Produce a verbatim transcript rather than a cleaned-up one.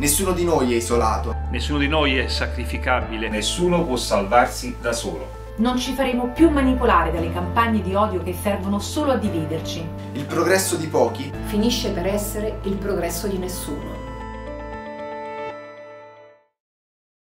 Nessuno di noi è isolato. Nessuno di noi è sacrificabile. Nessuno può salvarsi da solo. Non ci faremo più manipolare dalle campagne di odio che servono solo a dividerci. Il progresso di pochi finisce per essere il progresso di nessuno.